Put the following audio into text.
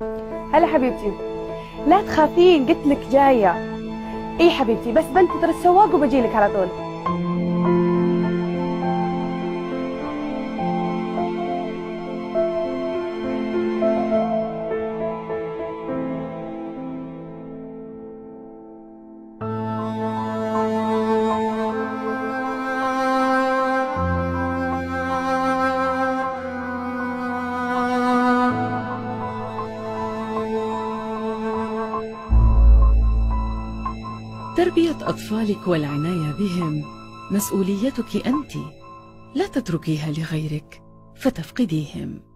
هلا حبيبتي. لا تخافين، قلت لك جايه. اي حبيبتي، بس بنتظر السواق وبجي لك على طول. تربية أطفالك والعناية بهم مسؤوليتك أنت، لا تتركيها لغيرك فتفقديهم.